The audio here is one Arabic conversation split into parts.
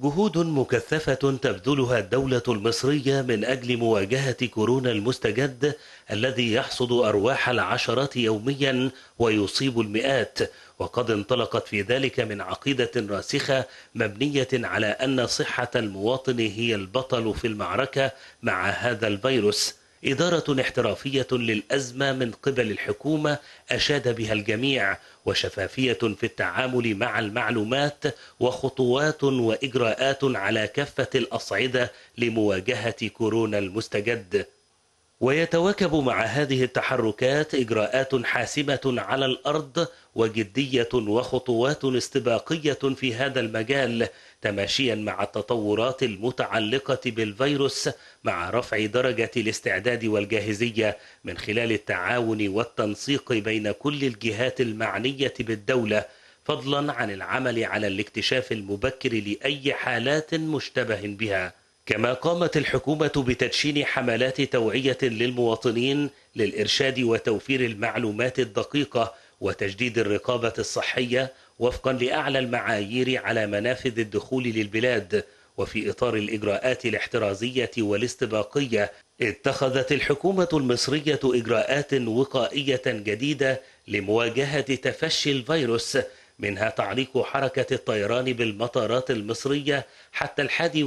جهود مكثفة تبذلها الدولة المصرية من أجل مواجهة كورونا المستجد الذي يحصد أرواح العشرات يوميا ويصيب المئات، وقد انطلقت في ذلك من عقيدة راسخة مبنية على أن صحة المواطن هي البطل في المعركة مع هذا الفيروس. إدارة احترافية للأزمة من قبل الحكومة أشاد بها الجميع، وشفافية في التعامل مع المعلومات، وخطوات وإجراءات على كافة الأصعدة لمواجهة كورونا المستجد. ويتواكب مع هذه التحركات إجراءات حاسمة على الأرض وجدية وخطوات استباقية في هذا المجال، تماشيا مع التطورات المتعلقة بالفيروس، مع رفع درجة الاستعداد والجاهزية من خلال التعاون والتنسيق بين كل الجهات المعنية بالدولة، فضلا عن العمل على الاكتشاف المبكر لأي حالات مشتبه بها. كما قامت الحكومة بتدشين حملات توعية للمواطنين للإرشاد وتوفير المعلومات الدقيقة وتجديد الرقابة الصحية وفقا لأعلى المعايير على منافذ الدخول للبلاد. وفي إطار الإجراءات الاحترازية والاستباقية، اتخذت الحكومة المصرية إجراءات وقائية جديدة لمواجهة تفشي الفيروس، منها تعليق حركة الطيران بالمطارات المصرية حتى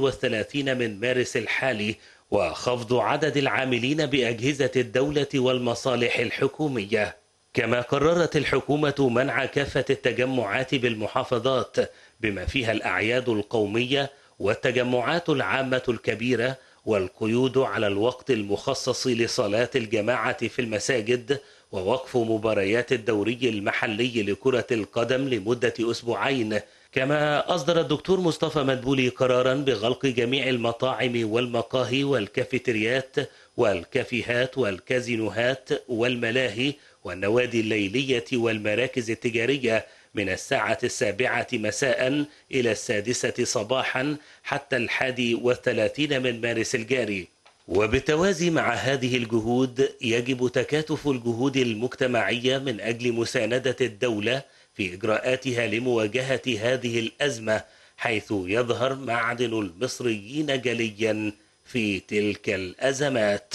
31 من مارس الحالي، وخفض عدد العاملين بأجهزة الدولة والمصالح الحكومية. كما قررت الحكومة منع كافة التجمعات بالمحافظات بما فيها الأعياد القومية والتجمعات العامة الكبيرة، والقيود على الوقت المخصص لصلاة الجماعة في المساجد، ووقف مباريات الدوري المحلي لكرة القدم لمدة أسبوعين. كما أصدر الدكتور مصطفى مدبولي قرارا بغلق جميع المطاعم والمقاهي والكافيتريات والكافيهات والكازينوهات والملاهي والنوادي الليلية والمراكز التجارية من 7:00 مساء إلى 6:00 صباحا حتى 31 من مارس الجاري. وبالتوازي مع هذه الجهود، يجب تكاتف الجهود المجتمعية من أجل مساندة الدولة في إجراءاتها لمواجهة هذه الأزمة، حيث يظهر معدن المصريين جليا في تلك الأزمات.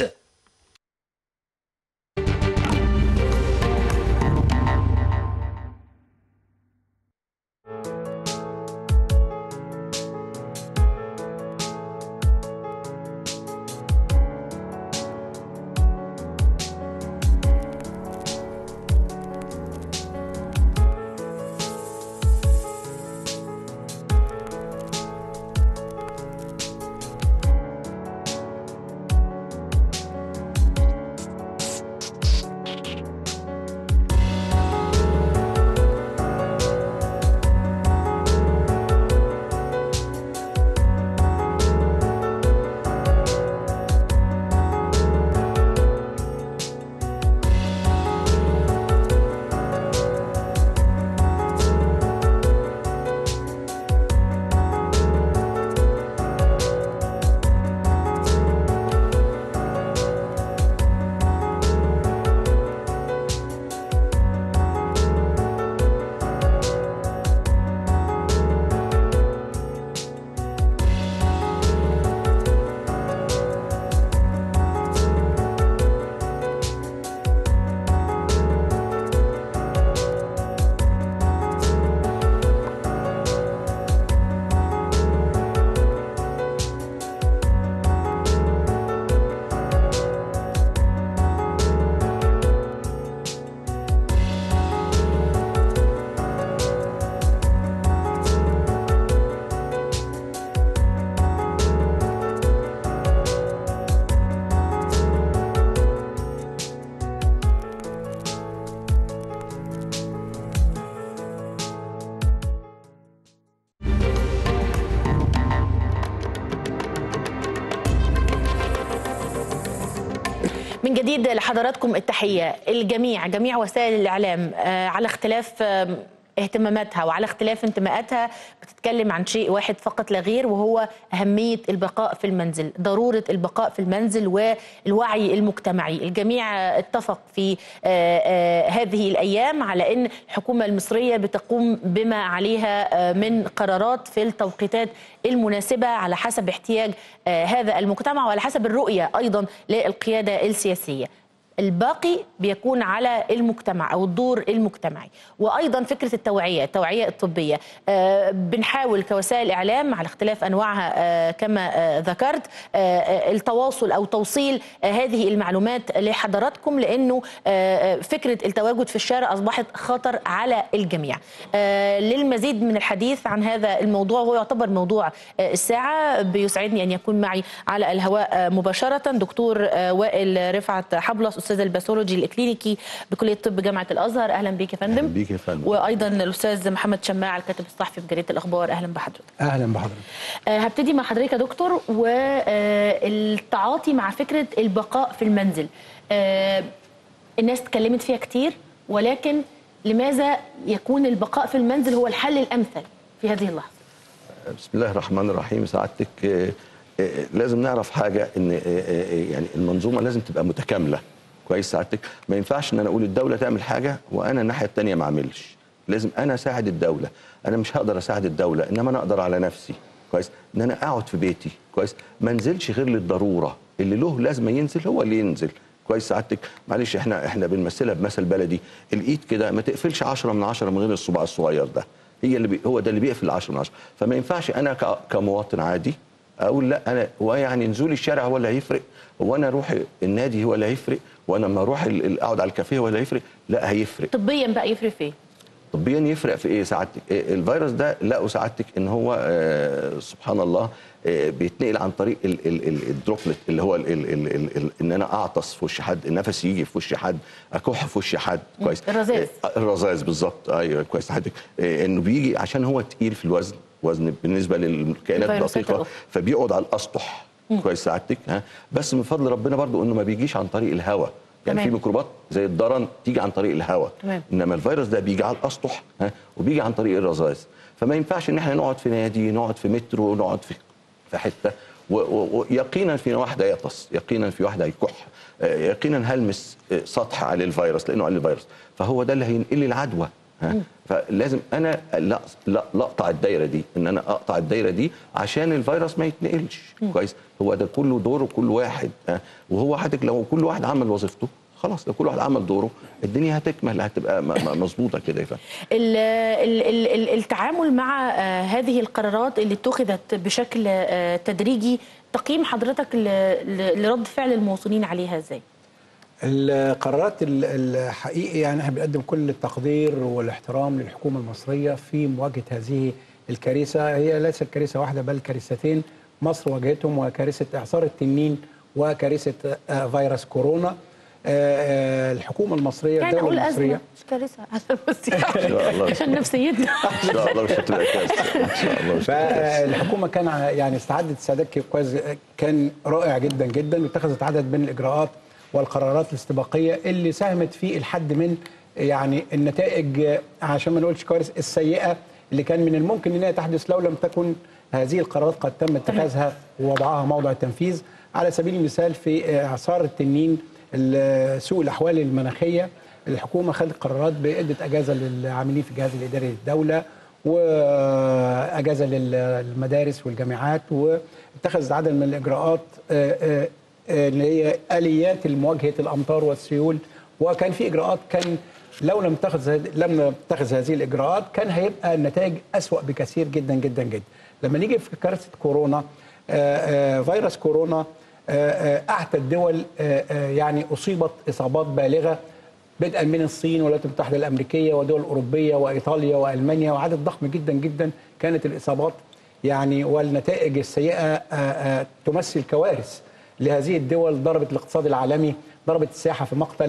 من جديد لحضراتكم التحية. الجميع، جميع وسائل الإعلام على اختلاف اهتماماتها وعلى اختلاف انتماءاتها بتتكلم عن شيء واحد فقط لا غير، وهو أهمية البقاء في المنزل، ضرورة البقاء في المنزل والوعي المجتمعي. الجميع اتفق في هذه الأيام على أن الحكومة المصرية بتقوم بما عليها من قرارات في التوقيتات المناسبة على حسب احتياج هذا المجتمع وعلى حسب الرؤية أيضا للقيادة السياسية. الباقي بيكون على المجتمع أو الدور المجتمعي، وأيضا فكرة التوعية الطبية. بنحاول كوسائل إعلام على اختلاف أنواعها كما ذكرت التواصل أو توصيل هذه المعلومات لحضراتكم، لأنه فكرة التواجد في الشارع أصبحت خطر على الجميع. للمزيد من الحديث عن هذا الموضوع، وهو يعتبر موضوع الساعة، بيسعدني أن يكون معي على الهواء مباشرة دكتور وائل رفعت حبلس، استاذ الباثولوجي الكلينيكي بكليه الطب جامعه الازهر. اهلا بيك يا فندم. اهلا بيك يا فندم. وايضا الاستاذ محمد شماع الكاتب الصحفي في جريده الاخبار. اهلا بحضرتك. اهلا بحضرتك. هبتدي مع حضرتك يا دكتور، والتعاطي مع فكره البقاء في المنزل. الناس اتكلمت فيها كتير، ولكن لماذا يكون البقاء في المنزل هو الحل الامثل في هذه اللحظه؟ بسم الله الرحمن الرحيم. سعادتك لازم نعرف حاجه، ان يعني المنظومه لازم تبقى متكامله. كويس سعادتك؟ ما ينفعش ان انا اقول الدوله تعمل حاجه وانا الناحيه الثانيه ما اعملش. لازم انا اساعد الدوله. انا مش هقدر اساعد الدوله، انما انا اقدر على نفسي. كويس؟ ان انا اقعد في بيتي. كويس؟ ما انزلش غير للضروره، اللي له لازمه ينزل هو اللي ينزل. كويس سعادتك؟ معلش احنا بنمثلها بمثل بلدي، الايد كده ما تقفلش 10 من 10 من غير الصباع الصغير ده. هو ده اللي بيقفل 10 من 10. فما ينفعش انا كمواطن عادي اقول لا، انا هو يعني نزول الشارع هو اللي هيفرق، وانا اروح النادي هو اللي هيفرق، وانا لما اروح اقعد على الكافيه هو اللي هيفرق. لا، هيفرق. طبيا بقى يفرق في ايه؟ طبيا يفرق في ايه سعادتك؟ الفيروس ده لقوا سعادتك ان هو سبحان الله بيتنقل عن طريق الدروبلت، اللي هو ان انا اعطس في وش حد، النفس يجي في وش حد، اكح في وش حد. كويس؟ الرذاذ بالظبط. ايوه كويس سعادتك. انه بيجي عشان هو تقيل في الوزن، بالنسبه للكائنات الدقيقه، فبيقعد على الاسطح. كويس سعادتك؟ بس من فضل ربنا برضو انه ما بيجيش عن طريق الهواء. يعني في ميكروبات زي الضرن تيجي عن طريق الهواء، انما الفيروس ده بيجي على الاسطح وبيجي عن طريق الرذاذ. فما ينفعش ان احنا نقعد في نادي، نقعد في مترو، نقعد في حته ويقينا في واحد يعطس، يقينا في واحد يكح، يقينا هلمس سطح على الفيروس لانه على الفيروس، فهو ده اللي هينقل لي العدوى. فلازم انا لا اقطع الدايره دي، ان انا اقطع الدايره دي عشان الفيروس ما يتنقلش. كويس؟ هو ده كله دوره كل واحد. وهو حضرتك لو كل واحد عمل وظيفته خلاص، لو كل واحد عمل دوره الدنيا هتكمل، هتبقى مظبوطه كده. يا فندم التعامل مع هذه القرارات اللي اتخذت بشكل تدريجي، تقييم حضرتك لرد فعل المواطنين عليها ازاي؟ القرارات الحقيقي يعني احنا بنقدم كل التقدير والاحترام للحكومه المصريه في مواجهه هذه الكارثه. هي ليست كارثه واحده بل كارثتين مصر واجهتهم، وكارثه اعصار التنين وكارثه فيروس كورونا. الحكومه المصريه يعني الدوله المصريه مش كارثه عشان نفسيتنا ان شاء الله مش هتبقى كارثه ان شاء الله. فالحكومه كان يعني استعدت استعداد كويس، كان رائع جدا جدا، واتخذت عدد من الاجراءات والقرارات الاستباقيه اللي ساهمت في الحد من يعني النتائج، عشان ما نقولش كوارث السيئه اللي كان من الممكن انها تحدث لو لم تكن هذه القرارات قد تم اتخاذها ووضعها موضع التنفيذ. على سبيل المثال في اعصار التنين، سوء الاحوال المناخيه، الحكومه خدت قرارات بإدة اجازه للعاملين في الجهاز الاداري للدوله، واجازه للمدارس والجامعات، واتخذت عدد من الاجراءات اللي هي اليات لمواجهه الامطار والسيول. وكان في اجراءات كان لو لم نتخذ هذه الاجراءات كان هيبقى النتائج اسوأ بكثير جدا جدا جدا. لما نيجي في كارثه كورونا، فيروس كورونا، اعتى الدول يعني اصيبت اصابات بالغه، بدءا من الصين والولايات المتحده الامريكيه ودول اوروبيه وايطاليا والمانيا، وعدد ضخم جدا جدا كانت الاصابات يعني والنتائج السيئه تمثل كوارث لهذه الدول. ضربت الاقتصاد العالمي، ضربت السياحه في مقتل،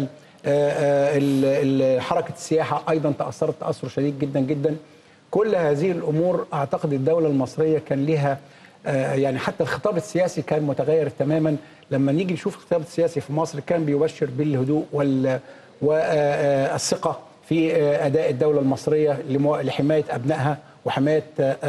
حركه السياحه ايضا تاثرت تاثر شديد جدا جدا. كل هذه الامور اعتقد الدوله المصريه كان لها يعني حتى الخطاب السياسي كان متغير تماما. لما نيجي نشوف الخطاب السياسي في مصر كان بيبشر بالهدوء والثقه في اداء الدوله المصريه لحمايه ابنائها وحمايه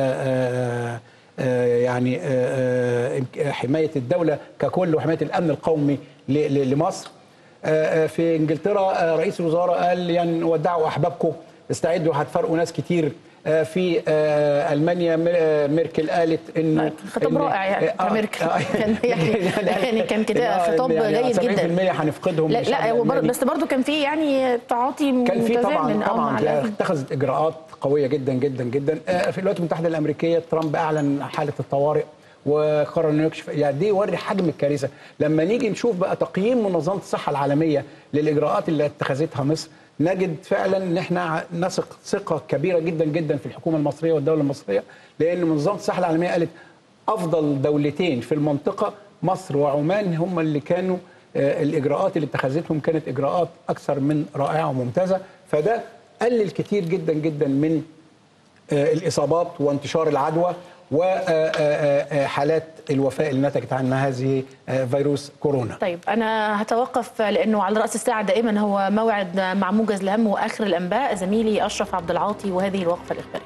يعني حمايه الدوله ككل وحمايه الامن القومي لمصر. في انجلترا رئيس الوزراء قال يعني ودعوا احبابكم، استعدوا هتفرقوا ناس كتير. في المانيا ميركل قالت انه خطاب رائع يعني ميركل كان يعني كان كده خطاب جيد جدا. 70% هنفقدهم. لا بس برضه كان في يعني تعاطي متزامن. كان في طبعا اتخذت اجراءات قويه جدا جدا جدا. في الولايات المتحده الامريكيه ترامب اعلن حاله الطوارئ وقرر انه يكشف. يعني دي يوري حجم الكارثه. لما نيجي نشوف بقى تقييم منظمه الصحه العالميه للاجراءات اللي اتخذتها مصر، نجد فعلا ان احنا نثق ثقه كبيره جدا جدا في الحكومه المصريه والدوله المصريه، لان منظمه الصحه العالميه قالت افضل دولتين في المنطقه مصر وعمان هم اللي كانوا الاجراءات اللي اتخذتهم كانت اجراءات اكثر من رائعه وممتازه. فده قلل كتير جدا جدا من الاصابات وانتشار العدوى وحالات الوفاة اللي نتجت عنها هذه فيروس كورونا. طيب أنا هتوقف لأنه على رأس الساعة دائما هو موعد مع موجز الأهم وآخر الأنباء. زميلي أشرف عبد العاطي وهذه الوقفة الإخبارية.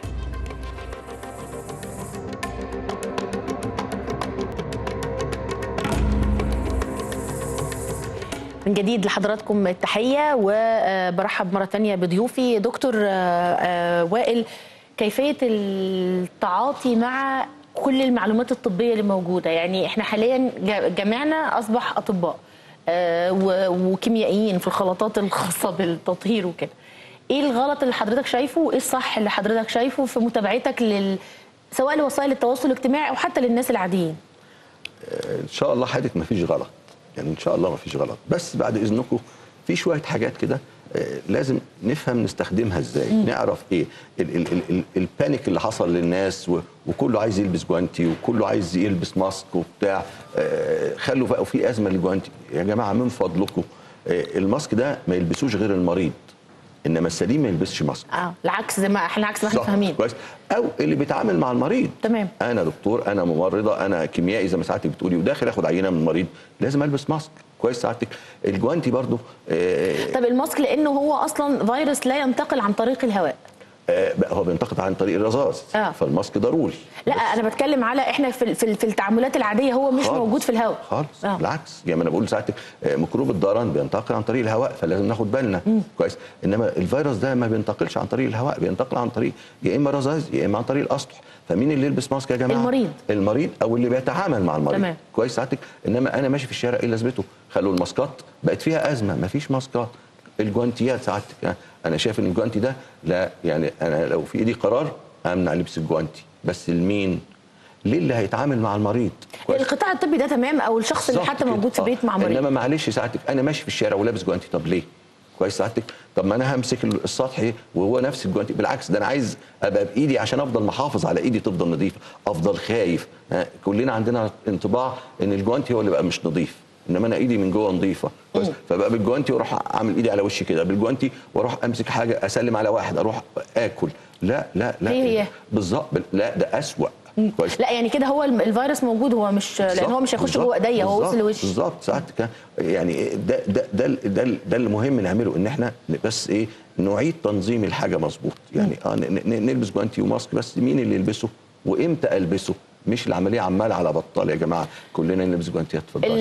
من جديد لحضراتكم التحية وبرحب مرة تانية بضيوفي. دكتور وائل، كيفية التعاطي مع كل المعلومات الطبية اللي موجودة؟ يعني احنا حاليا جميعنا أصبح أطباء وكيميائيين في الخلطات الخاصة بالتطهير وكده. ايه الغلط اللي حضرتك شايفه وايه الصح اللي حضرتك شايفه في متابعتك سواء لوسائل التواصل الاجتماعي او حتى للناس العاديين؟ ان شاء الله حضرتك ما فيش غلط، يعني ان شاء الله ما فيش غلط، بس بعد اذنكم في شويه حاجات كده لازم نفهم نستخدمها ازاي. نعرف ايه البانيك اللي حصل للناس وكله عايز يلبس جوانتي وكله عايز يلبس ماسك وبتاع. خلوا بقى في ازمه للجوانتي. يا جماعه من فضلكم الماسك ده ما يلبسوش غير المريض، انما السليم ما يلبسش ماسك. العكس زي ما احنا فاهمين. كويس. او اللي بيتعامل مع المريض. تمام. انا دكتور، انا ممرضه، انا كيميائي زي ما ساعتك بتقولي وداخل اخد عينه من المريض، لازم البس ماسك. كويس ساعتك. الجوانتي برضو طب الماسك لانه هو اصلا فيروس لا ينتقل عن طريق الهواء. هو بينتقل عن طريق الرذاذ. فالماسك ضروري. لا انا بتكلم على احنا في التعاملات العاديه هو مش موجود في الهواء خالص. بالعكس، يعني انا بقول ساعتك ميكروب الدوران بينتقل عن طريق الهواء، فلازم ناخد بالنا. كويس. انما الفيروس ده ما بينتقلش عن طريق الهواء، بينتقل عن طريق يا اما رذاذ يا اما عن طريق الاسطح. فمين اللي يلبس ماسك يا جماعه؟ المريض او اللي بيتعامل مع المريض. تمام. كويس ساعتك. انما انا ماشي في الشارع ايه لازمته؟ خلوا الماسكات بقت فيها ازمه، ما فيش ماسكات. الجوانتيات ساعتك انا شايف ان الجوانتي ده لا، يعني انا لو في ايدي قرار امنع لبس الجوانتي، بس لمين؟ للي هيتعامل مع المريض. القطاع الطبي ده تمام، او الشخص اللي حتى موجود في بيت مع مريض. انما معلش ساعتك انا ماشي في الشارع ولابس جوانتي، طب ليه؟ كويس ساعتك. طب ما انا همسك السطح وهو نفس الجوانتي، بالعكس ده انا عايز ابقى بايدي عشان افضل محافظ على ايدي تفضل نظيفه، افضل خايف. كلنا عندنا انطباع ان الجوانتي هو اللي بقى مش نظيف، انما انا ايدي من جوه نظيفه. كويس. فبقى بالجوانتي واروح اعمل ايدي على وشي كده بالجوانتي، واروح امسك حاجه اسلم على واحد، اروح اكل. لا لا لا هي بالظبط. لا ده اسوأ. كويس. لا يعني كده هو الفيروس موجود، هو مش لان هو مش هيخش جوه ايديا، هو وصل لوشي. بالظبط. ساعتك يعني ده اللي مهم نعمله، ان احنا بس ايه نعيد تنظيم الحاجه مظبوط. يعني نلبس جوانتي وماسك، بس مين اللي يلبسه وامتى البسه؟ مش العمليه عمال على بطال يا جماعه، كلنا نلبس جوانتيات. اتفضل.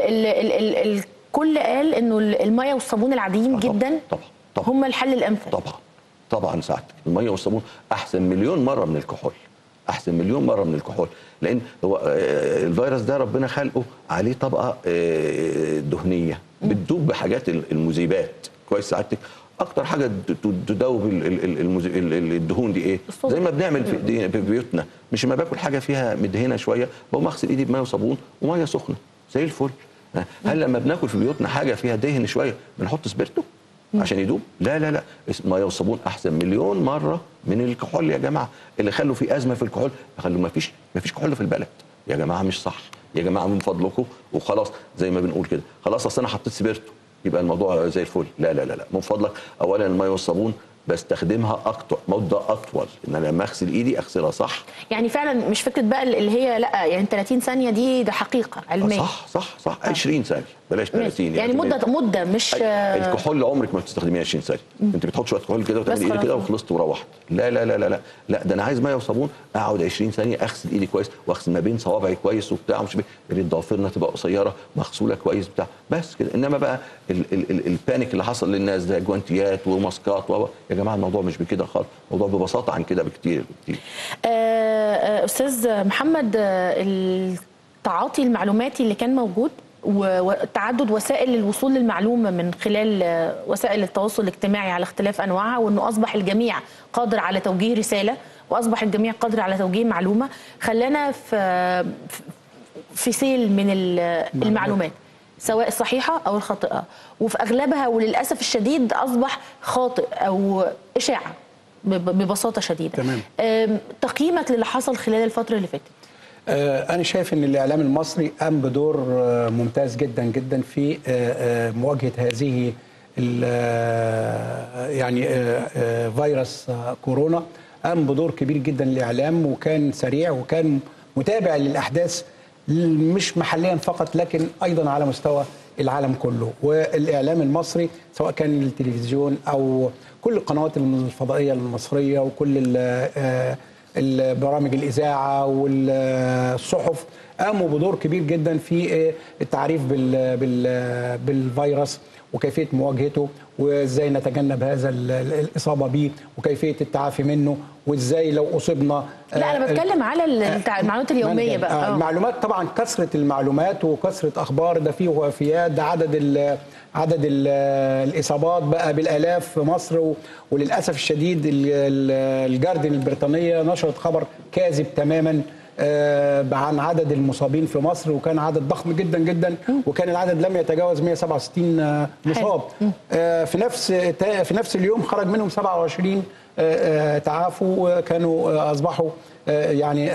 الكل قال انه الميه والصابون العاديين جدا طبعا هم الحل الامثل. طبعا ساعتك الميه والصابون احسن مليون مره من الكحول، احسن مليون مره من الكحول، لان هو الفيروس ده ربنا خلقه عليه طبقه دهنيه بتدوب بحاجات المذيبات. كويس سعادتك. اكتر حاجه تدوب الدهون دي ايه؟ زي ما بنعمل في بيوتنا، مش ما باكل حاجه فيها مدهنه شويه بقوم اغسل ايدي بميه وصابون وميه سخنه زي الفل. هل لما بناكل في بيوتنا حاجه فيها دهن شويه بنحط سبيرتو عشان يدوب؟ لا لا لا، الميه والصابون احسن مليون مره من الكحول يا جماعه. اللي خلوا في ازمه في الكحول، خلوا ما فيش كحول في البلد يا جماعه، مش صح يا جماعه من فضلكم. وخلاص زي ما بنقول كده، خلاص اصل انا حطيت سبيرتو يبقى الموضوع زي الفل. لا لا لا لا، من فضلك اولا الميه والصابون بستخدمها اكتر مده اطول، ان انا لما اغسل ايدي اغسلها صح. يعني فعلا مش فكره بقى اللي هي لا، يعني 30 ثانيه ده حقيقه علميه. صح 20 ثانيه بلاش 30 يعني مده مش الكحول عمرك ما بتستخدميه 20 ثانيه. انت بتحط شويه كحول كده وتعمل ايدي كده وخلصت وروحت. لا لا لا لا لا لا، ده انا عايز ميه وصابون اقعد 20 ثانيه اغسل ايدي كويس واغسل ما بين صوابعي كويس وبتاع مش ضوافرنا تبقى قصيره مغسوله كويس بتاع بس كده. انما بقى البانيك اللي حصل للناس ده جوانتيات وماسكات يا جماعه الموضوع مش بكده خالص، الموضوع ببساطه عن كده بكتير. استاذ محمد، التعاطي المعلوماتي اللي كان موجود وتعدد وسائل الوصول للمعلومة من خلال وسائل التواصل الاجتماعي على اختلاف أنواعها، وأنه أصبح الجميع قادر على توجيه رسالة وأصبح الجميع قادر على توجيه معلومة، خلانا في سيل من المعلومات سواء الصحيحة أو الخاطئة، وفي أغلبها وللأسف الشديد أصبح خاطئ أو إشاعة ببساطة شديدة. تمام. تقييمك للي حصل خلال الفترة اللي فاتت؟ أنا شايف أن الإعلام المصري قام بدور ممتاز جدا جدا في مواجهة هذه يعني فيروس كورونا. قام بدور كبير جدا الإعلام، وكان سريع وكان متابع للأحداث مش محليا فقط لكن أيضا على مستوى العالم كله. والإعلام المصري سواء كان التلفزيون أو كل القنوات الفضائية المصرية وكل البرامج الإذاعة والصحف قاموا بدور كبير جدا في التعريف بالفيروس وكيفية مواجهته وإزاي نتجنب هذا الإصابة به وكيفية التعافي منه وإزاي لو أصبنا. لا أنا بتكلم على المعلومات اليومية بقى. المعلومات طبعا كثرة المعلومات وكثرة أخبار ده فيه وفيات، ده عدد الإصابات بقى بالآلاف في مصر. وللأسف الشديد الجارديان البريطانية نشرت خبر كاذب تماما عن عدد المصابين في مصر، وكان عدد ضخم جدا جدا، وكان العدد لم يتجاوز 167 مصاب. في نفس اليوم خرج منهم 27 تعافوا وكانوا أصبحوا يعني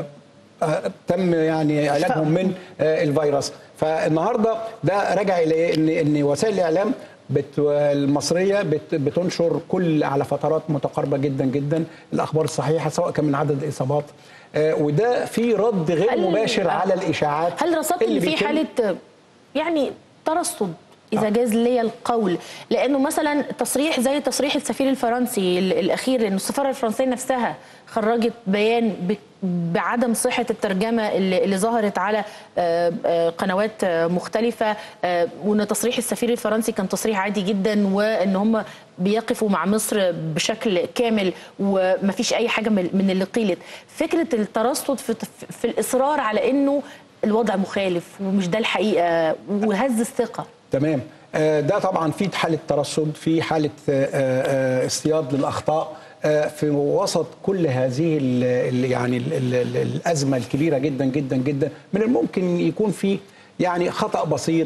تم يعني علاجهم من الفيروس. فالنهارده ده رجع الى ان وسائل الاعلام المصريه بتنشر على فترات متقاربه جدا جدا الاخبار الصحيحه سواء كان من عدد الاصابات، وده في رد غير مباشر على الاشاعات. هل رصدت ان في حاله يعني ترصد إذا جاز لي القول؟ لأنه مثلا تصريح زي تصريح السفير الفرنسي الأخير، إنه السفارة الفرنسية نفسها خرجت بيان بعدم صحة الترجمة اللي ظهرت على قنوات مختلفة، وإن تصريح السفير الفرنسي كان تصريح عادي جدا، وإن هم بيقفوا مع مصر بشكل كامل ومفيش أي حاجة من اللي قيلت. فكرة الترصد في الإصرار على إنه الوضع مخالف ومش ده الحقيقة وهز الثقة. تمام. ده طبعا في حالة ترصد، في حالة اصطياد للأخطاء في وسط كل هذه يعني الأزمة الكبيرة جدا جدا جدا. من الممكن يكون في يعني خطأ بسيط،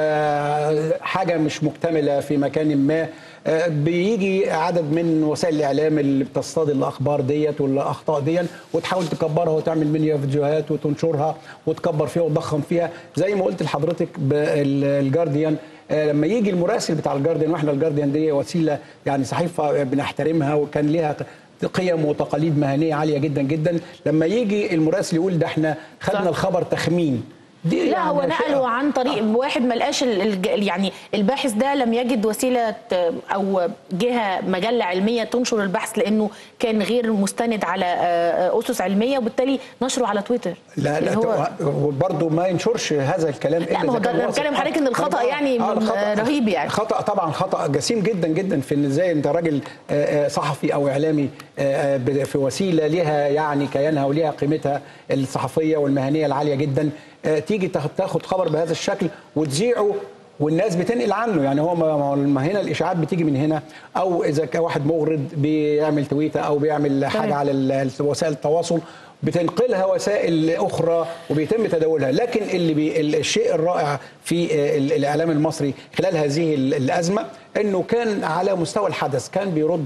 حاجة مش مكتملة في مكان ما، بيجي عدد من وسائل الإعلام اللي بتصطاد الأخبار ديت والأخطاء ديت وتحاول تكبرها وتعمل منها فيديوهات وتنشرها وتكبر فيها وتضخم فيها. زي ما قلت لحضرتك بالجارديان، لما يجي المراسل بتاع الجارديان، واحنا الجارديان دي وسيلة يعني صحيفة بنحترمها وكان لها قيم وتقاليد مهنية عالية جدا جدا، لما يجي المراسل يقول ده احنا خدنا الخبر تخمين، لا يعني هو نقله عن طريق واحد ما لقاش يعني الباحث ده لم يجد وسيله او جهه مجله علميه تنشر البحث لانه كان غير مستند على اسس علميه، وبالتالي نشره على تويتر. لا هو برضه ما ينشرش هذا الكلام. لا ما هو ده انا بتكلم حضرتك ان الخطا يعني رهيب، يعني خطا طبعا، خطا جسيم جدا جدا في ان ازاي انت راجل صحفي او اعلامي في وسيله لها يعني كيانها ولها قيمتها الصحفيه والمهنيه العاليه جدا، تيجي تاخد خبر بهذا الشكل وتذيعه والناس بتنقل عنه. يعني هو ما هنا الاشاعات بتيجي من هنا، او اذا كان واحد مغرض بيعمل تويته او بيعمل حاجه على وسائل التواصل بتنقلها وسائل اخرى وبيتم تداولها. لكن الشيء الرائع في الاعلام المصري خلال هذه الازمه انه كان على مستوى الحدث كان بيرد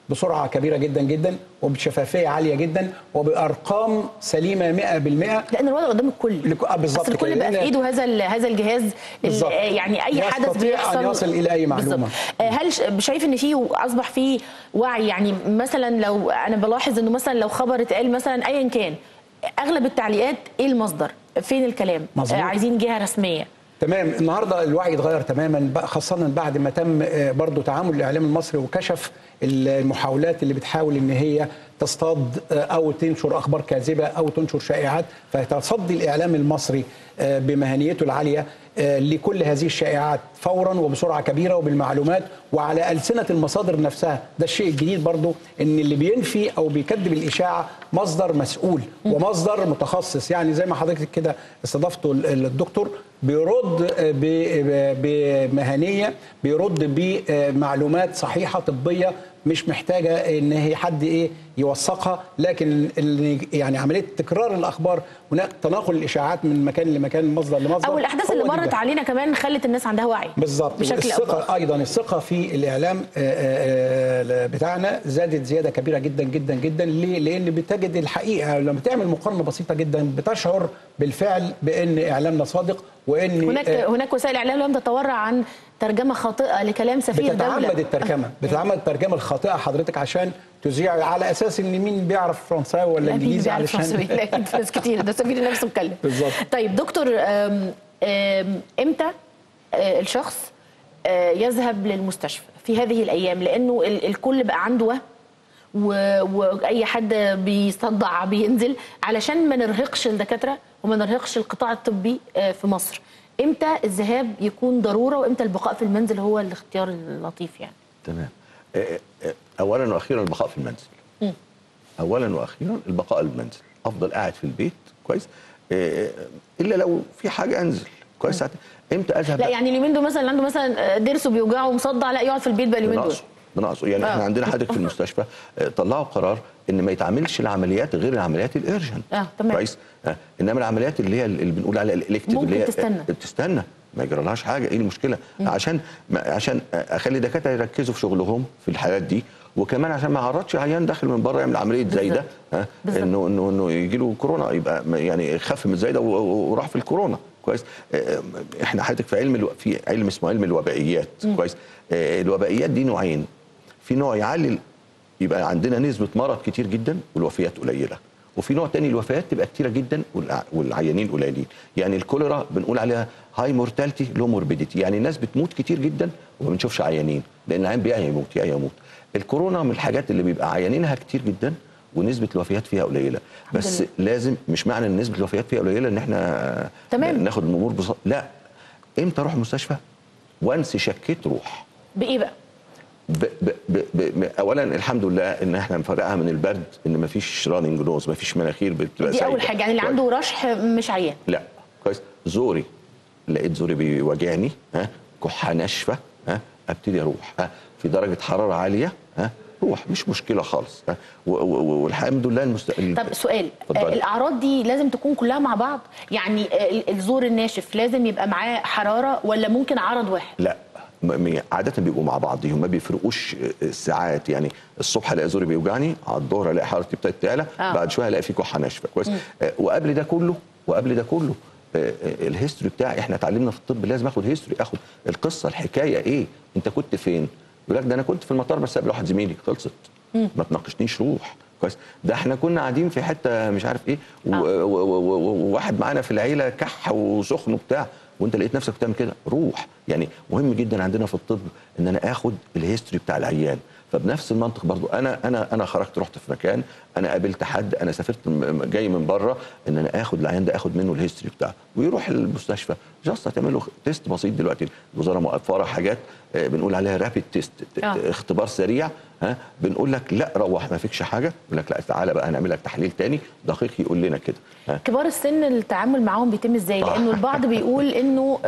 بسرعه كبيره جدا جدا وبشفافيه عاليه جدا وبارقام سليمه 100%. لان الوضع قدام الكل بالظبط كده، الكل بقى في ايده هذا الجهاز، يعني اي حدث بيحصل ان يصل الى اي معلومه. هل شايف ان في اصبح في وعي؟ يعني مثلا لو انا بلاحظ انه مثلا لو خبر اتقال مثلا ايا كان، اغلب التعليقات ايه المصدر؟ فين الكلام؟ عايزين جهه رسميه. تمام. النهارده الوعي اتغير تماما، خاصه بعد ما تم برضو تعامل الاعلام المصري وكشف المحاولات اللي بتحاول ان هي تصطاد او تنشر اخبار كاذبه او تنشر شائعات. فتصدي الاعلام المصري بمهنيته العاليه لكل هذه الشائعات فورا وبسرعه كبيره وبالمعلومات وعلى السنه المصادر نفسها. ده الشيء الجديد برضو، ان اللي بينفي او بيكذب الاشاعه مصدر مسؤول ومصدر متخصص. يعني زي ما حضرتك كده استضفته الدكتور بيرد بمهنيه، بيرد بمعلومات صحيحه طبيه مش محتاجه ان هي حد يوثقها، لكن يعني عمليه تكرار الاخبار، هناك تناقل الاشاعات من مكان لمكان، مصدر لمصدر، او الاحداث اللي مرت علينا كمان خلت الناس عندها وعي بالظبط بشكل الثقه. ايضا الثقه في الاعلام بتاعنا زادت زياده كبيره جدا جدا جدا. ليه؟ لان بتجد الحقيقه لما تعمل مقارنه بسيطه جدا بتشعر بالفعل بان اعلامنا صادق، وان هناك وسائل اعلام لم تتورع عن ترجمه خاطئه لكلام سفير دوله. بتتعمد الترجمه الخاطئه حضرتك عشان تذيع على اساس ان مين بيعرف فرنساوي ولا انجليزي، علشان لا ناس كتير، ده سفير نفسه اتكلم. بالظبط. طيب دكتور، امتى الشخص يذهب للمستشفى في هذه الايام؟ لانه الكل بقى عنده وهم واي حد بيصدع بينزل، علشان ما نرهقش الدكاتره وما نرهقش القطاع الطبي في مصر. امتى الذهاب يكون ضروره وامتى البقاء في المنزل هو الاختيار اللطيف يعني؟ تمام. اولا واخيرا البقاء في المنزل. اولا واخيرا البقاء في المنزل، افضل قاعد في البيت كويس، الا لو في حاجه انزل كويس. امتى اذهب؟ لا يعني اليومين دول مثلا اللي عنده مثلا ضرسه بيوجعه ومصدع، لا يقعد في البيت بقى اليومين دول. بنقصه يعني احنا عندنا حضرتك في المستشفى طلعوا قرار ان ما يتعملش العمليات غير العمليات الارجنت. تمام. كويس. انما العمليات اللي هي اللي بنقول عليها الالكتيف اللي هي تستنى ما يجرالهاش حاجه. ايه المشكله؟ عشان اخلي الدكاتره يركزوا في شغلهم في الحالات دي، وكمان عشان ما يعرضش عيان داخل من بره يعمل عمليه زي ده انه يجي له كورونا، يبقى يعني خف من زي ده وراح في الكورونا. كويس. احنا حضرتك في علم اسمه علم الوبائيات. كويس. الوبائيات دي نوعين، في نوع يعلل يبقى عندنا نسبه مرض كتير جدا والوفيات قليله، وفي نوع تاني الوفيات تبقى كتيره جدا والعيانين قليلين. يعني الكوليرا بنقول عليها هاي مورتاليتي لو موربيديتي، يعني الناس بتموت كتير جدا وما بنشوفش عيانين، لان العيان يا يموت. الكورونا من الحاجات اللي بيبقى عيانينها كتير جدا ونسبه الوفيات فيها قليله، بس لازم مش معنى ان نسبه الوفيات فيها قليله ان احنا ناخد الامور ببساطه. لا، امتى اروح المستشفى؟ وانس شكيت روح. بايه بقى؟ اولا الحمد لله ان احنا مفرقها من البرد، ان مفيش راننج نوز، مفيش مناخير بتبقى دي اول حاجه. يعني اللي عنده رشح مش عيان. لا كويس. زوري، لقيت زوري بيواجعني، كحه ناشفه، ابتدي اروح، في درجه حراره عاليه، روح، مش مشكله خالص. والحمد لله طب سؤال، الاعراض دي لازم تكون كلها مع بعض؟ يعني الزور الناشف لازم يبقى معاه حراره ولا ممكن عرض واحد؟ لا، عادة بيبقوا مع بعضهم، ما بيفرقوش الساعات. يعني الصبح الاقي زوري بيوجعني، على الظهر الاقي حرارتي ابتدت تعلى، بعد شويه الاقي في كحه ناشفه. كويس. وقبل ده كله الهيستوري بتاعي. احنا اتعلمنا في الطب لازم اخد هيستوري، اخد القصه، الحكايه ايه، انت كنت فين؟ يقول لك ده انا كنت في المطار بس قابل واحد زميلي، خلصت، ما تناقشنيش، روح. كويس. ده احنا كنا قاعدين في حته مش عارف ايه وواحد معانا في العيله كح وسخن وبتاع، وانت لقيت نفسك بتعمل كده، روح. يعني مهم جدا عندنا في الطب ان انا اخد الهيستوري بتاع العيان. فبنفس المنطق برضو انا خرجت رحت في مكان، انا قابلت حد، انا سافرت جاي من بره، ان انا اخد العيان ده، اخد منه الهيستوري بتاعه ويروح المستشفى. جاست هتعمل له تيست بسيط دلوقتي، الوزاره موفره حاجات بنقول عليها رابيد تيست، اختبار سريع. بنقول لك لا روح ما فيكش حاجه، يقول لك لا تعالى بقى هنعمل لك تحليل تاني دقيق يقول لنا كده. كبار السن التعامل معاهم بيتم ازاي؟ لانه البعض بيقول انه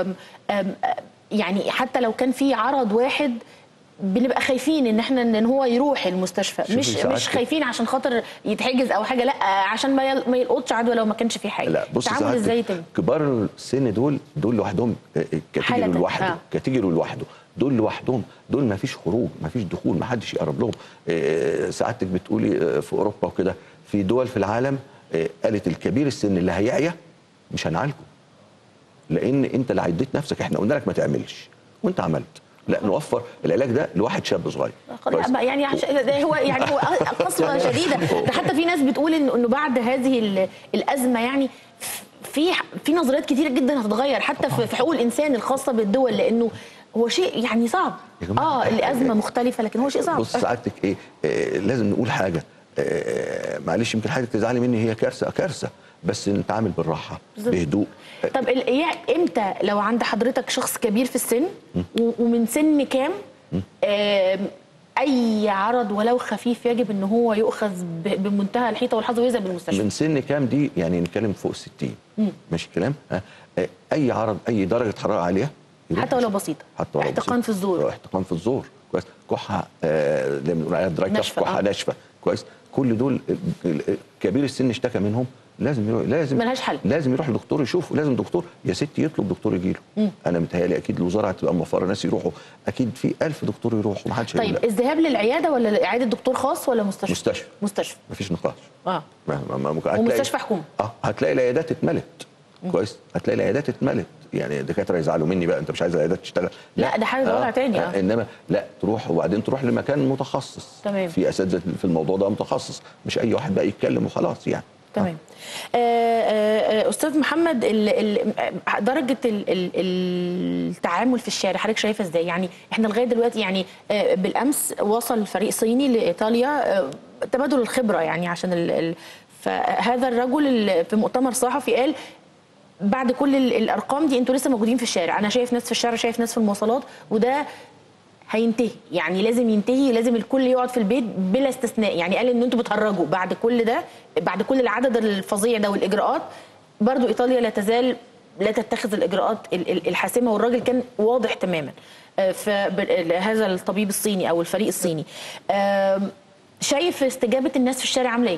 يعني حتى لو كان في عرض واحد بنبقى خايفين ان هو يروح المستشفى، مش خايفين عشان خاطر يتحجز او حاجه، لا عشان ما يلقطش عدوى لو ما كانش في حاجه. لا بص، ازاي يتم؟ كبار السن دول لوحدهم كاتيجوري لوحده، كاتيجوري لوحده. دول لوحدهم دول ما فيش خروج، ما فيش دخول، ما حدش يقرب لهم. سعادتك بتقولي في اوروبا وكده، في دول في العالم قالت الكبير السن اللي هيعيا مش هنعالجه، لان انت اللي عديت نفسك، احنا قلنا لك ما تعملش وانت عملت. لا، نوفر العلاج ده لواحد شاب صغير. يعني هو قسوه شديده. ده حتى في ناس بتقول انه بعد هذه الازمه يعني في نظريات كتيره جدا هتتغير حتى في حقوق الانسان الخاصه بالدول، لانه هو شيء يعني صعب. الازمه مختلفه لكن هو شيء صعب. بص سعادتك لازم نقول حاجه، معلش يمكن حاجه تزعلي مني، هي كارثه بس نتعامل بالراحه بهدوء. طب امتى لو عند حضرتك شخص كبير في السن ومن سن كام اي عرض ولو خفيف يجب ان هو يؤخذ بمنتهى الحيطه والحذر ويذهب للمستشفى؟ من سن كام دي يعني نتكلم فوق 60. ماشي الكلام. اي عرض، اي درجه حراره عاليه حتى ولو بسيطه، حتى ولو احتقان في الزور، احتقان في الزور كويس، كحه زي ما بنقول عليها دراي كاف، كحه ناشفه كويس، كل دول كبير السن اشتكى منهم لازم ملهاش حل، لازم يروح لدكتور يشوفه، لازم دكتور يا ستي يطلب دكتور يجي له. انا متهيألي اكيد الوزاره هتبقى موفره ناس يروحوا، اكيد في 1000 دكتور يروحوا، ما حدش طيب لا. الذهاب للعياده ولا اعاده دكتور خاص ولا مستشفى؟ مستشفى مفيش نقاش. ممكن ومستشفى حكومي. هتلاقي العيادات اتملت كويس، هتلاقي العيادات اتملت، يعني الدكاتره يزعلوا مني بقى، انت مش عايز العيادات تشتغل. لا ده حاجه وضع تاني. انما لا، تروح وبعدين تروح لمكان متخصص. تمام. في اساتذه في الموضوع ده متخصص، مش اي واحد بقى يتكلم وخلاص يعني. تمام. استاذ محمد، درجه التعامل في الشارع حضرتك شايفه ازاي؟ يعني احنا لغايه دلوقتي يعني بالامس وصل فريق صيني لايطاليا تبادل الخبره، يعني عشان فهذا الرجل في مؤتمر صحفي قال بعد كل الارقام دي انتوا لسه موجودين في الشارع، انا شايف ناس في الشارع، شايف ناس في المواصلات، وده هينتهي، يعني لازم ينتهي، لازم الكل يقعد في البيت بلا استثناء. يعني قال ان انتوا بتهرجوا بعد كل ده، بعد كل العدد الفظيع ده والاجراءات، برضو ايطاليا لا تزال لا تتخذ الاجراءات الحاسمه، والراجل كان واضح تماما. فهذا الطبيب الصيني او الفريق الصيني، شايف استجابه الناس في الشارع عامله ايه؟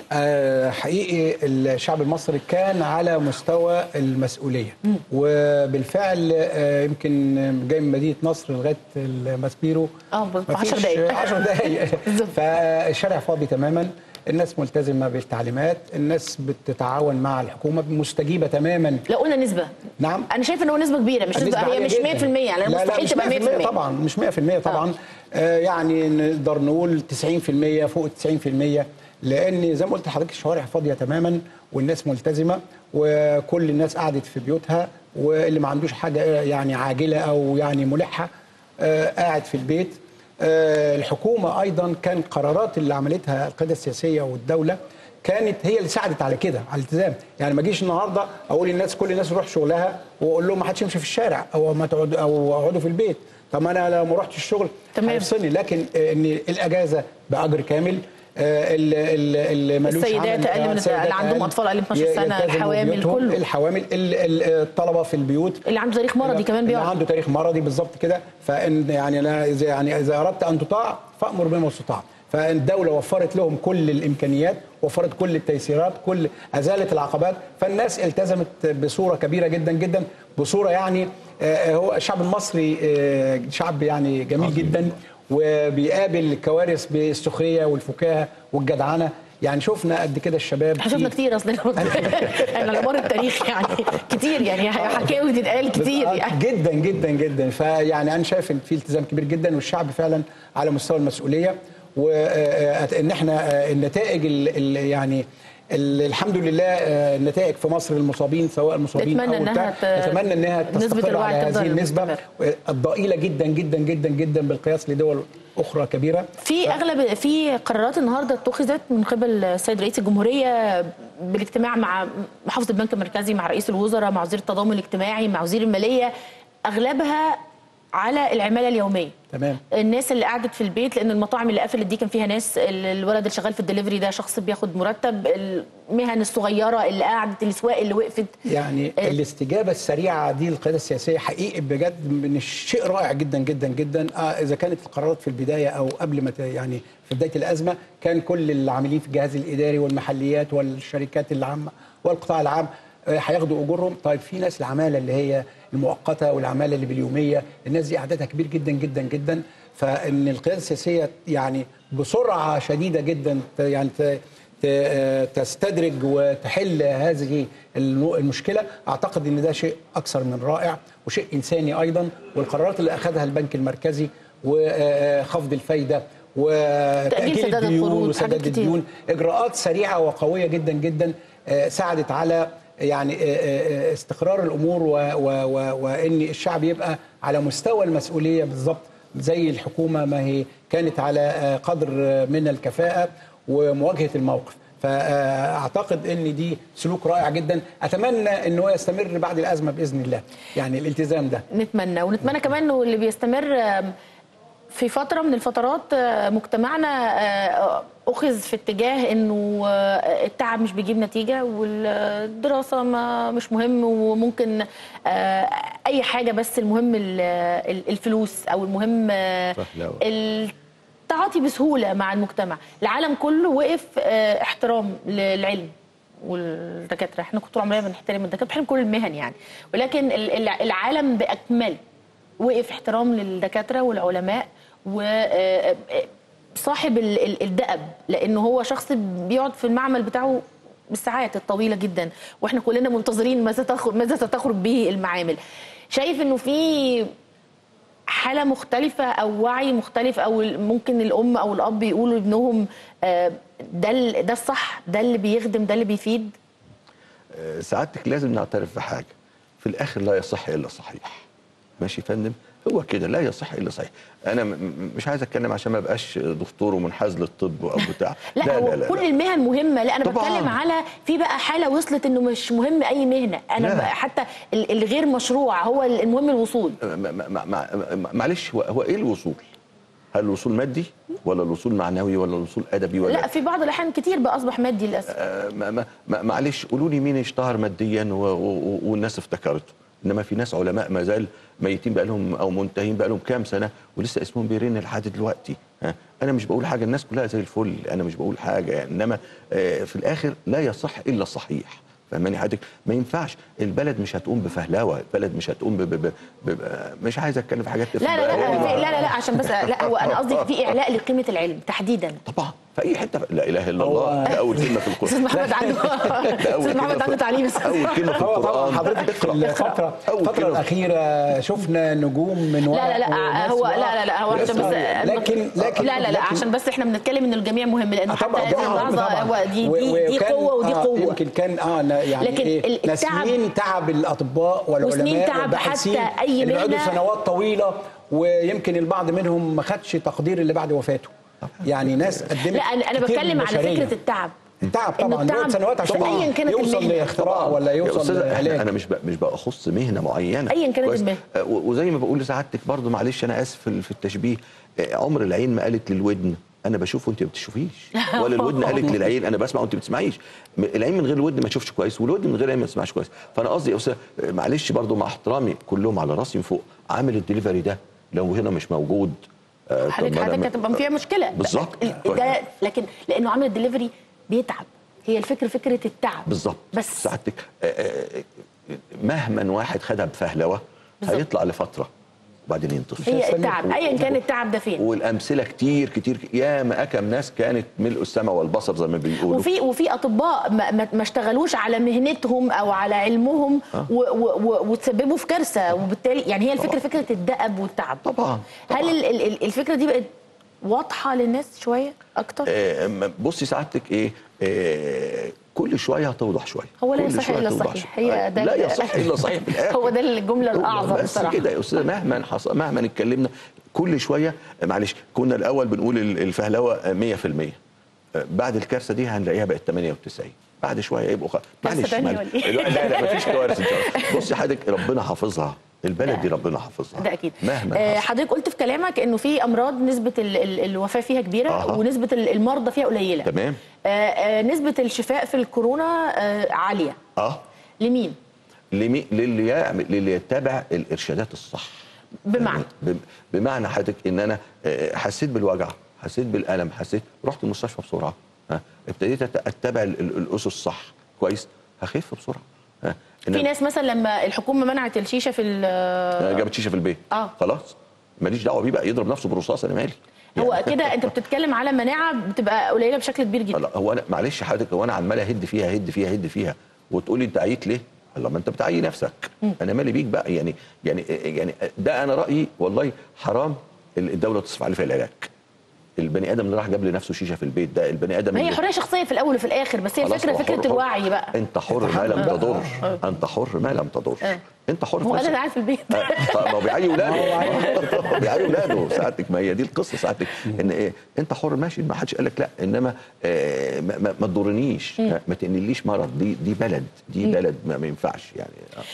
حقيقي الشعب المصري كان على مستوى المسؤوليه، وبالفعل يمكن جاي من مدينه نصر لغايه الماسبيرو 10 دقائق 10 دقائق فالشارع فاضي تماما، الناس ملتزمه بالتعليمات، الناس بتتعاون مع الحكومه، مستجيبه تماما. لو قلنا نسبه، نعم انا شايف ان هو نسبه كبيره، مش نسبه، هي مش 100%، يعني مستحيل تبقى 100% طبعا، مش 100% طبعا. يعني نقدر نقول 90%، فوق 90%، لان زي ما قلت لحضرتك الشوارع فاضيه تماما والناس ملتزمه، وكل الناس قعدت في بيوتها، واللي ما عندوش حاجه يعني عاجله او يعني ملحه قاعد في البيت. الحكومه ايضا كان قرارات اللي عملتها القياده السياسيه والدوله كانت هي اللي ساعدت على كده، على الالتزام. يعني ما اجيش النهارده اقول للناس كل الناس تروح شغلها واقول لهم ما حدش يمشي في الشارع او ما تقعدوا او اقعدوا في البيت. طب انا لو ما رحتش الشغل هيفصلني، لكن ان الاجازه باجر كامل، اللي ملوش السيدات اقل من اللي عندهم اطفال اقل من 12 سنه، الحوامل، كله الحوامل، الطلبه في البيوت، اللي عنده تاريخ مرضي كمان بيقعد، اللي عنده تاريخ مرضي بالظبط كده. فان يعني انا اذا اردت ان تطاع فامر بما استطاع. فالدوله وفرت لهم كل الامكانيات، وفرت كل التيسيرات، كل ازالت العقبات، فالناس التزمت بصوره كبيره جدا جدا، بصوره يعني هو الشعب المصري شعب يعني جميل جدا، وبيقابل الكوارث بالسخريه والفكاهه والجدعنه. يعني شفنا قد كده الشباب، شفنا كتير اصلا احنا على مر التاريخ يعني كتير، يعني حكاوي بتتقال كتير يعني جدا جدا جدا. فيعني انا شايف ان في التزام كبير جدا، والشعب فعلا على مستوى المسؤوليه، وان احنا النتائج يعني الحمد لله النتائج في مصر المصابين سواء المصابين او نتمنى انها تستقر على هذه النسبه الضئيله جدا جدا جدا جدا بالقياس لدول اخرى كبيره. في قرارات النهارده اتخذت من قبل السيد رئيس الجمهوريه بالاجتماع مع محافظ البنك المركزي، مع رئيس الوزراء، مع وزير التضامن الاجتماعي، مع وزير الماليه، اغلبها على العماله اليوميه. تمام. الناس اللي قعدت في البيت، لان المطاعم اللي قفلت دي كان فيها ناس، الولد اللي شغال في الدليفري ده شخص بياخد مرتب، المهن الصغيره اللي قعدت، الاسواق اللي وقفت. يعني الاستجابه السريعه دي للقياده السياسيه حقيقي بجد من الشيء رائع جدا جدا جدا. اذا كانت القرارات في البدايه او قبل ما يعني في بدايه الازمه، كان كل العاملين في الجهاز الاداري والمحليات والشركات العامه والقطاع العام هياخدوا اجورهم. طيب في ناس العماله اللي هي المؤقته والعماله اللي باليوميه، الناس دي عددها كبير جدا جدا جدا. فان القياده السياسيه يعني بسرعه شديده جدا يعني تستدرج وتحل هذه المشكله، اعتقد ان ده شيء اكثر من رائع وشيء انساني ايضا. والقرارات اللي اخذها البنك المركزي وخفض وتأجيل وتأجيل الديون وسداد الديون، إجراءات سريعة وقوية جدا جدا ساعدت على يعني استقرار الأمور وإن الشعب يبقى على مستوى المسؤولية بالضبط زي الحكومة ما هي كانت على قدر من الكفاءة ومواجهة الموقف. فأعتقد أن دي سلوك رائع جدا، أتمنى أنه يستمر بعد الأزمة بإذن الله، يعني الالتزام ده نتمنى. ونتمنى كمان أنه اللي بيستمر في فترة من الفترات مجتمعنا أخذ في اتجاه أنه التعب مش بيجيب نتيجة والدراسة مش مهم وممكن أي حاجة، بس المهم الفلوس أو المهم التعاطي بسهولة مع المجتمع. العالم كله وقف احترام للعلم والدكاترة. احنا طول عمرنا بنحترم الدكاترة، بنحترم كل المهن يعني، ولكن العالم بأكمله وقف احترام للدكاترة والعلماء وصاحب الدأب، لأنه هو شخص بيقعد في المعمل بتاعه بالساعات الطويلة جدا، واحنا كلنا منتظرين ماذا ستخرج به المعامل. شايف انه في حالة مختلفة أو وعي مختلف، أو ممكن الأم أو الأب يقولوا لابنهم ده الصح، ده اللي بيخدم، ده اللي بيفيد؟ سعادتك لازم نعترف بحاجة، في الآخر لا يصح إلا صحيح. ماشي يا فندم، هو كده لا يصح الا صحيح. انا مش عايز اتكلم عشان ما ابقاش دكتور ومنحاز للطب او بتاع لا, لا كل المهن مهمه. لا انا طبعاً. بتكلم على في بقى حاله وصلت انه مش مهم اي مهنه، انا حتى الغير مشروع هو المهم الوصول. معلش، هو ايه الوصول؟ هل الوصول مادي ولا الوصول معنوي ولا الوصول ادبي ولا؟ لا في بعض الاحيان كتير بقى اصبح مادي للاسف. معلش قولوا لي مين اشتهر ماديا والناس افتكرته؟ انما في ناس علماء ما زال ميتين بقى لهم او منتهين بقى لهم كام سنه ولسه اسمهم بيرن لحد دلوقتي. انا مش بقول حاجه، الناس كلها زي الفل، انا مش بقول حاجه يعني، انما في الاخر لا يصح الا صحيح. فاهماني حضرتك؟ ما ينفعش، البلد مش هتقوم بفهلوه، البلد مش هتقوم مش عايز اتكلم في حاجات لا عشان بس لا هو انا قصدي في اعلاء لقيمه العلم تحديدا. طبعا في اي حته، لا اله الا الله، ده اول كلمه في القران. استاذ محمد عنده تعليم. اول كلمه في القران. حضرتك في الفتره الاخيره شفنا نجوم من لا هو هو عشان بس لكن لا عشان بس احنا بنتكلم ان الجميع مهم، لان حتى اللحظه هو دي قوه ودي قوه. يمكن كان يعني لكن سنين تعب الاطباء والعلماء وسنين تعب حتى اي مهنه، اللي سنوات طويله، ويمكن البعض منهم ما خدش تقدير اللي بعد وفاته. يعني ناس قدمت. لا انا بتكلم على فكره التعب طبعا دول سنوات عشان ايا كانت يوصل لاختراع ولا يوصل لعلاج. انا مش بخص مهنه معينه ايا كانت المهنه، وزي ما بقول لسعادتك برضو، معلش انا اسف في التشبيه، عمر العين ما قالت للودن انا بشوف وانت ما بتشوفيش، ولا الودن قالت للعين انا بسمع وانت ما بتسمعيش. العين من غير الودن ما تشوفش كويس، والودن من غير العين ما تسمعش كويس. فانا قصدي يا استاذ معلش برضو مع احترامي كلهم على راسي من فوق، عامل الدليفري ده لو هنا مش موجود حضرتك هتبقى فيها مشكله بالظبط ده، لكن لانه عامل الدليفري بيتعب، هي الفكره فكره التعب بالظبط. بس سعادتك مهما واحد خدها بفهلوه هيطلع لفتره وبعدين ينطفي. هي التعب ايا كان التعب ده فين، والامثله كتير كتير، يا ما اكم ناس كانت ملء السماء والبصر زي ما بيقولوا، وفي اطباء ما اشتغلوش على مهنتهم او على علمهم وتسببوا في كارثه، وبالتالي يعني هي الفكره فكره الدأب والتعب. طبعا. هل الفكره دي بقت واضحه للناس شويه اكتر؟ بصي سعادتك كل شويه هتوضح شويه. هو لا يصح الا الصحيح، هي ده لا يصح الا صحيح في الاخر. هو ده الجمله الاعظم بصراحه. بس كده يا استاذ، مهما اتكلمنا كل شويه، معلش كنا الاول بنقول الفهلوه 100%، بعد الكارثه دي هنلاقيها بقت 98، بعد شويه يبقوا معلش لا مفيش كوارث ان شاء الله. بصي حضرتك ربنا حافظها، البلد دي ربنا حافظها، ده اكيد. مهما حضرتك قلت في كلامك انه في امراض نسبه الوفاه فيها كبيره ونسبه المرضى فيها قليله. تمام. نسبه الشفاء في الكورونا عاليه. لمين؟ للي يتبع الارشادات الصح. بمعنى حضرتك ان انا حسيت بالوجع، حسيت بالالم، رحت المستشفى بسرعه، ابتديت اتبع الاسس الصح كويس، هخف بسرعه. في ناس مثلا لما الحكومه منعت الشيشه في جابت شيشه في البيت خلاص ماليش دعوه بيه بقى، يضرب نفسه بالرصاص، انا مالي يعني. هو كده انت بتتكلم على مناعه بتبقى قليله بشكل كبير جدا. هو انا معلش حضرتك، هو انا عمال اهد فيها وتقولي انت عييت ليه؟ الله، ما انت بتعيي نفسك. انا مالي بيك بقى يعني ده انا رايي والله حرام الدوله تصرف عليه في العلاج. البني ادم اللي راح جاب لنفسه شيشه في البيت ده، البني ادم ما هي حريه شخصيه في الاول وفي الاخر، بس هي فكره الوعي بقى. انت حر ما لم تضر، انت حر ما لم تضر، انت حر. هو انا قاعد في البيت ما هو بيعيي ولاده بيعيي ولاده ساعتك، ما هي دي القصه ساعتك، ان ايه انت حر ماشي، ما حدش قال لك لا، انما ما تضرنيش، ما تنقليش مرض، دي بلد ما ينفعش يعني.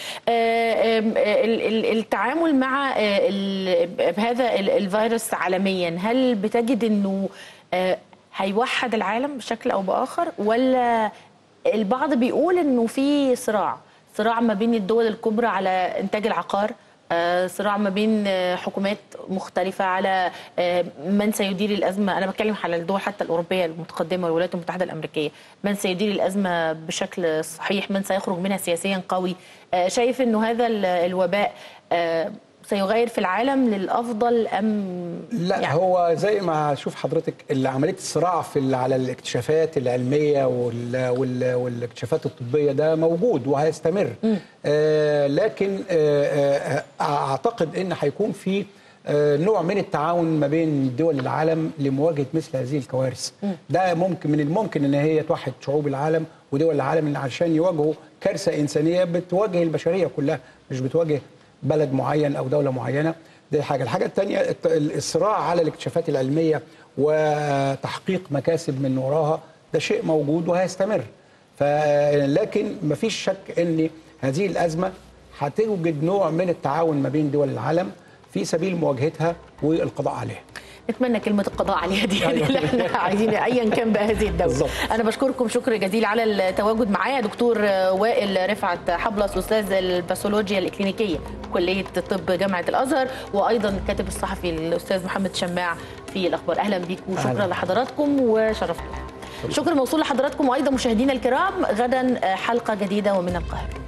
التعامل مع هذا الفيروس عالميا، هل بتجد انه هيوحد العالم بشكل او باخر، ولا البعض بيقول انه في صراع ما بين الدول الكبرى على انتاج العقار، صراع ما بين حكومات مختلفة على من سيدير الأزمة؟ أنا بتكلم على الدول حتى الأوروبية المتقدمة والولايات المتحدة الأمريكية، من سيدير الأزمة بشكل صحيح، من سيخرج منها سياسيا قوي. شايف أنه هذا الوباء سيغير في العالم للأفضل أم لا يعني؟ هو زي ما شوف حضرتك عملية الصراع على الاكتشافات العلمية والاكتشافات الطبية ده موجود وهيستمر. لكن أعتقد أن هيكون في نوع من التعاون ما بين دول العالم لمواجهة مثل هذه الكوارث. ده ممكن، من الممكن أن هي توحد شعوب العالم ودول العالم عشان يواجهوا كارثة إنسانية بتواجه البشرية كلها، مش بتواجه بلد معين أو دولة معينة. دي حاجة. الحاجة الثانية الصراع على الاكتشافات العلمية وتحقيق مكاسب من وراها، ده شيء موجود وهيستمر. لكن مفيش شك أن هذه الأزمة هتوجد نوع من التعاون ما بين دول العالم في سبيل مواجهتها والقضاء عليها. نتمنى كلمة القضاء عليها دي اللي احنا عايزين ايا كان بقى هذه الدولة. بالزبط. انا بشكركم شكر جزيل على التواجد معايا. دكتور وائل رفعت حبلس، استاذ الباثولوجيا الاكلينيكية كلية الطب جامعة الازهر، وايضا الكاتب الصحفي الاستاذ محمد شماع في الاخبار. اهلا بيكم وشكرا لحضراتكم وشرفتونا. شكر موصول لحضراتكم وايضا مشاهدينا الكرام. غدا حلقة جديدة ومن القاهرة.